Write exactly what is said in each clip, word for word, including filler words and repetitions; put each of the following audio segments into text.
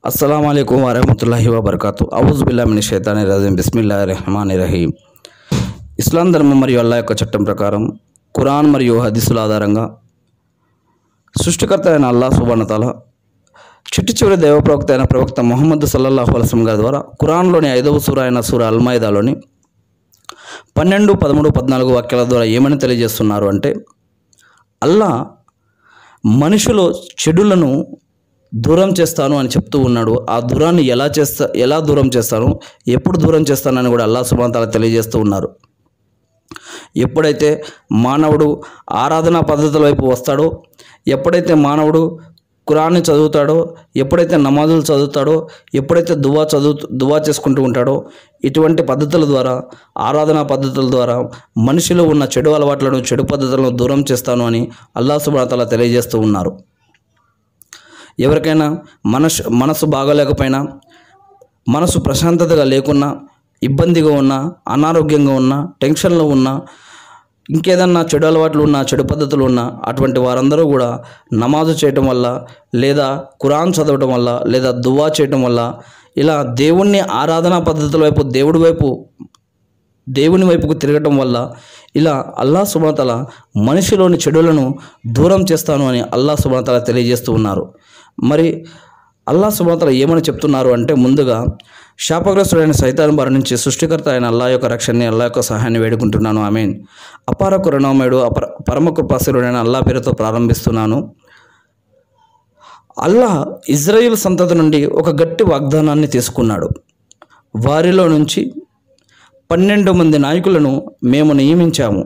अस्सलामु अलैकुम वरहमतुल्लाहि वबरकातు అవుజు బిల్లాహి మినష్ షైతానిర్ రజీం బిస్మిల్లాహిర్ రహమానిర్ రహీం. ఇస్లాం ధర్మం మరియు అల్లాహ్ యొక్క చట్టం ప్రకారం ఖురాన్ మరియు హదీసుల ఆధారంగా సృష్టికర్త అయిన అల్లాహ్ సుబ్హానహు తఆలా చిట్ట చివరి దైవ ప్రవక్త అయిన ప్రవక్త ముహమ్మద్ సల్లల్లాహు అలైహి వసల్లం గారి ద్వారా ఖురాన్లోని ఐదవ సూర అయిన సూర అల్ మాయిదాలోని పన్నెండు పదమూడు పద్నాలుగు వాక్యాల ద్వారా ఏమని తెలియజేస్తున్నారు అంటే, అల్లాహ్ మనుషులు చెడులను దూరం చేస్తాను అని చెప్తూ ఉన్నాడు. ఆ దూరాన్ని ఎలా చేస్తా ఎలా దూరం చేస్తాను, ఎప్పుడు దూరం చేస్తానని కూడా అల్లాహ్ సుబ్హానహు తఆలా తెలియజేస్తూ ఉన్నారు. ఎప్పుడైతే మానవుడు ఆరాధనా పద్ధతుల వైపు వస్తాడో, ఎప్పుడైతే మానవుడు ఖురాన్ని చదువుతాడో, ఎప్పుడైతే నమాజులు చదువుతాడో, ఎప్పుడైతే దువా చదువు దువా చేసుకుంటూ ఉంటాడో, ఇటువంటి పద్ధతుల ద్వారా, ఆరాధనా పద్ధతుల ద్వారా మనిషిలో ఉన్న చెడు అలవాట్లను, చెడు పద్ధతులను దూరం చేస్తాను అని అల్లాహ్ సుబ్హానహు తఆలా తెలియజేస్తూ ఉన్నారు. ఎవరికైనా మనసు మనసు బాగోలేకపోయినా, మనసు ప్రశాంతతగా లేకున్నా, ఇబ్బందిగా ఉన్నా, అనారోగ్యంగా ఉన్నా, టెన్షన్లో ఉన్నా, ఇంకేదన్నా చెడు అలవాట్లు ఉన్నా, చెడు పద్ధతులు ఉన్నా, అటువంటి వారందరూ కూడా నమాజు చేయటం వల్ల, లేదా ఖురాన్ చదవటం వల్ల, లేదా దువా చేయటం వల్ల, ఇలా దేవుణ్ణి ఆరాధనా పద్ధతుల వైపు, దేవుడి వైపు దేవుని వైపుకు తిరగటం వల్ల ఇలా అల్లాహ్ సుబ్హానహు తఆలా మనిషిలోని చెడులను దూరం చేస్తాను అని అల్లాహ్ సుబ్హానహు తఆలా తెలియజేస్తూ ఉన్నారు. మరి అల్లాహ్ సుబ్హానహు తఆలా ఏమని చెప్తున్నారు అంటే, ముందుగా శాపగ్రస్తుడైన సైతాన్ బారి నుంచి సృష్టికర్త అయిన అల్లాహ్ యొక్క రక్షణని, అల్లాహ్ యొక్క సహాయాన్ని వేడుకుంటున్నాను. ఆమీన్. అపార కరుణామయుడు, అపర పరమ కృపాశీలుడైన అల్లాహ్ పేరుతో ప్రారంభిస్తున్నాను. అల్లాహ్ ఇజ్రాయిల్ సంతతి నుండి ఒక గట్టి వాగ్దానాన్ని తీసుకున్నాడు. వారిలో నుంచి పన్నెండు మంది నాయకులను మేము నియమించాము.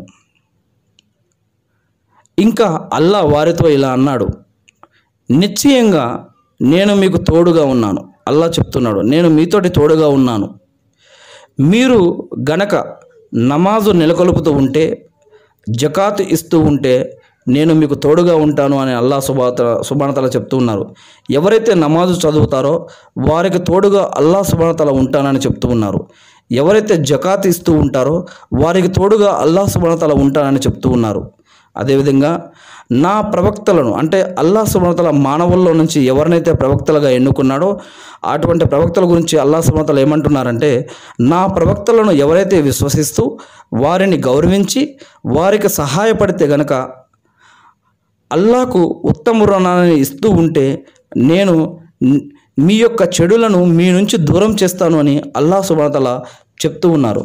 ఇంకా అల్లాహ్ వారితో ఇలా అన్నాడు, నిశ్చయంగా నేను మీకు తోడుగా ఉన్నాను. అల్లాహ్ చెప్తున్నాడు, నేను మీతోటి తోడుగా ఉన్నాను. మీరు గనక నమాజు నెలకొల్పుతూ ఉంటే, జకాత్ ఇస్తూ ఉంటే నేను మీకు తోడుగా ఉంటాను అని అల్లాహ్ సుబ్హానహు తఆలా చెప్తూ ఉన్నారు. ఎవరైతే నమాజు చదువుతారో వారికి తోడుగా అల్లాహ్ సుబ్హానహు తఆలా ఉంటానని చెప్తూ ఉన్నారు. ఎవరైతే జకాత్ ఇస్తూ ఉంటారో వారికి తోడుగా అల్లాహ్ సుబ్హానహు తఆలా ఉంటానని చెప్తూ ఉన్నారు. అదేవిధంగా నా ప్రవక్తలను, అంటే అల్లాహ్ సుబ్హానహు తఆలా మానవుల్లో నుంచి ఎవరినైతే ప్రవక్తలుగా ఎన్నుకున్నాడో అటువంటి ప్రవక్తల గురించి అల్లాహ్ సుబ్హానహు తఆలా ఏమంటున్నారంటే, నా ప్రవక్తలను ఎవరైతే విశ్వసిస్తూ వారిని గౌరవించి వారికి సహాయపడితే గనక అల్లాహకు ఉత్తమ రుణాన్ని ఇస్తూ ఉంటే నేను మీ యొక్క చెడులను మీ నుంచి దూరం చేస్తాను అని అల్లాహ్ సుబ్హానహు తఆలా చెప్తూ ఉన్నారు.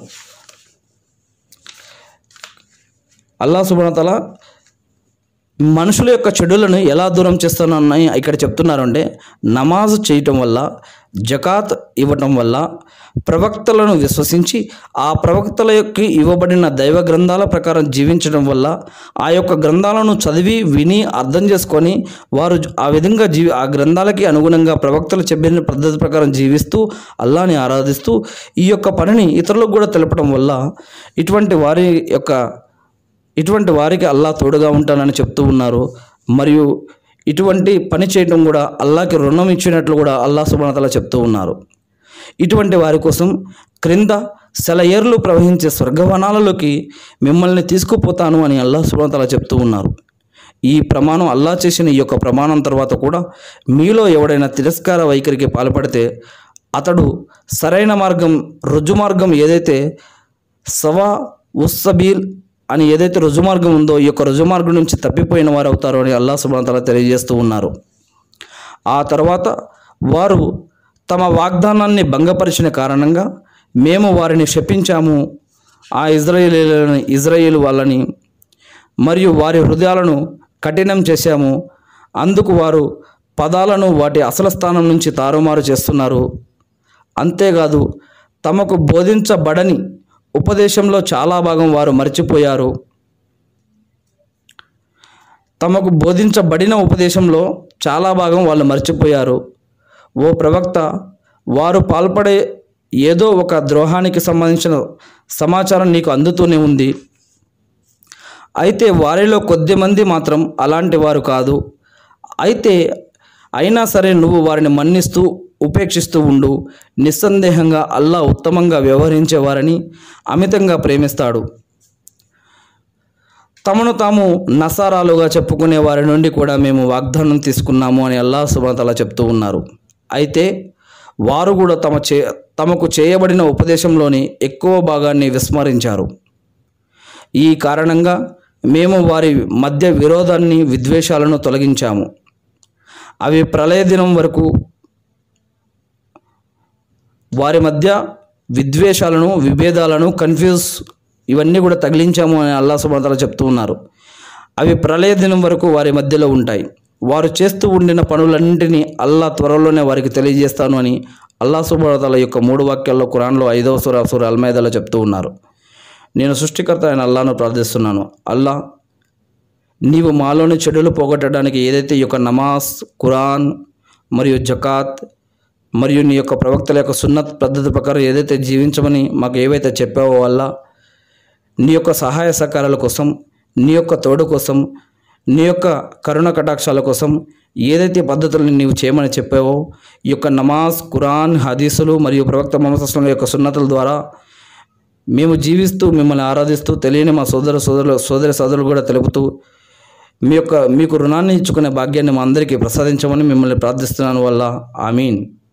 అల్లాహ్ సుబ్హానహు తఆలా మనుషుల యొక్క చెడులను ఎలా దూరం చేస్తాను అని ఇక్కడ చెప్తున్నారు అంటే, నమాజు చేయటం వల్ల, జకాత్ ఇవ్వటం వల్ల, ప్రవక్తలను విశ్వసించి ఆ ప్రవక్తల యొక్క ఇవ్వబడిన దైవ గ్రంథాల ప్రకారం జీవించడం వల్ల, ఆ యొక్క గ్రంథాలను చదివి విని అర్థం చేసుకొని వారు ఆ విధంగా జీవి ఆ గ్రంథాలకి అనుగుణంగా ప్రవక్తలు చెప్పిన పద్ధతి ప్రకారం జీవిస్తూ అల్లాహ్ని ఆరాధిస్తూ ఈ యొక్క పనిని ఇతరులకు కూడా తెలపడం వల్ల ఇటువంటి వారి యొక్క ఇటువంటి వారికి అల్లాహ్ తోడుగా ఉంటానని చెప్తూ ఉన్నారు. మరియు ఇటువంటి పని చేయడం కూడా అల్లాహ్కి రుణం ఇచ్చినట్లు కూడా అల్లాహ్ సుబ్హానహు తఆలా చెప్తూ ఉన్నారు. ఇటువంటి వారి కోసం క్రింద సెలయేర్లు ప్రవహించే స్వర్గవనాలలోకి మిమ్మల్ని తీసుకుపోతాను అని అల్లాహ్ సుబ్హానహు తఆలా చెప్తూ ఉన్నారు. ఈ ప్రమాణం అల్లాహ్ చేసిన ఈ యొక్క ప్రమాణం తర్వాత కూడా మీలో ఎవడైనా తిరస్కార వైఖరికి పాల్పడితే అతడు సరైన మార్గం, రుజు మార్గం ఏదైతే సవా ఉస్సబీల్ అని ఏదైతే రుజుమార్గం ఉందో ఈ యొక్క రుజుమార్గం నుంచి తప్పిపోయిన వారు అవుతారు అని అల్లాహ్ సుబ్హానహు తఆలా తెలియజేస్తూ ఉన్నారు. ఆ తర్వాత వారు తమ వాగ్దానాన్ని భంగపరిచిన కారణంగా మేము వారిని శపించాము, ఆ ఇజ్రాయేలీలను ఇజ్రాయేలు వాళ్ళని, మరియు వారి హృదయాలను కఠినం చేశాము. అందుకు వారు పదాలను వాటి అసలు స్థానం నుంచి తారుమారు చేస్తున్నారు. అంతేకాదు తమకు బోధించబడని ఉపదేశంలో చాలా భాగం వారు మర్చిపోయారు. తమకు బోధించబడిన ఉపదేశంలో చాలా భాగం వాళ్ళు మర్చిపోయారు. ఓ ప్రవక్త, వారు పాల్పడే ఏదో ఒక ద్రోహానికి సంబంధించిన సమాచారం నీకు అందుతూనే ఉంది. అయితే వారిలో కొద్దిమంది మాత్రం అలాంటి వారు కాదు. అయితే అయినా సరే నువ్వు వారిని మన్నిస్తూ ఉపేక్షిస్తూ ఉండు. నిస్సందేహంగా అల్లాహ్ ఉత్తమంగా వ్యవహరించేవారని అమితంగా ప్రేమిస్తాడు. తమను తాము నసారాలుగా చెప్పుకునే వారి నుండి కూడా మేము వాగ్దానం తీసుకున్నాము అని అల్లాహ్ సుబ్హానహు తఆలా చెప్తూ ఉన్నారు. అయితే వారు కూడా తమ చే తమకు చేయబడిన ఉపదేశంలోని ఎక్కువ భాగాన్ని విస్మరించారు. ఈ కారణంగా మేము వారి మధ్య విరోధాన్ని విద్వేషాలను తొలగించాము. అవి ప్రళయ దినం వరకు వారి మధ్య విద్వేషాలను, విభేదాలను, కన్ఫ్యూజ్ ఇవన్నీ కూడా తగిలించాము అని అల్లాహ్ సుబ్హానహు వ తఆలా చెప్తూ ఉన్నారు. అవి ప్రళయ దినం వరకు వారి మధ్యలో ఉంటాయి. వారు చేస్తూ ఉండిన పనులన్నింటినీ అల్లాహ్ త్వరలోనే వారికి తెలియజేస్తాను అని అల్లాహ్ సుబ్హానహు వ తఆలా యొక్క మూడు వాక్యాల్లో ఖురాన్లో ఐదవ సూరా సూరా అల్ మాయిదాలో చెప్తూ ఉన్నారు. నేను సృష్టికర్త అయిన అల్లాహ్ను ప్రార్థిస్తున్నాను. అల్లాహ్, నీవు మాలోని చెడులు పోగొట్టడానికి ఏదైతే ఈ యొక్క నమాజ్, ఖురాన్ మరియు జకాత్ మరియు నీ యొక్క ప్రవక్తల యొక్క సున్నత్ పద్ధతి ప్రకారం ఏదైతే జీవించమని మాకు ఏవైతే చెప్పావో వల్ల నీ యొక్క సహాయ సహకారాల కోసం, నీ యొక్క తోడు కోసం, నీ యొక్క కరుణ కటాక్షాల కోసం ఏదైతే పద్ధతులను నీవు చేయమని చెప్పావో ఈ యొక్క నమాజ్, ఖురాన్, హదీసులు మరియు ప్రవక్త ముహమ్మద్ సల్లల్లాహు అలైహి వసల్లం యొక్క సున్నతుల ద్వారా మేము జీవిస్తూ మిమ్మల్ని ఆరాధిస్తూ తెలియని మా సోదర సోదరులు సోదరి సోదరులు కూడా తెలుపుతూ మీ యొక్క మీకు రుణాన్ని ఇచ్చుకునే భాగ్యాన్ని మా అందరికీ ప్రసాదించమని మిమ్మల్ని ప్రార్థిస్తున్నాను వల్ల ఆమీన్.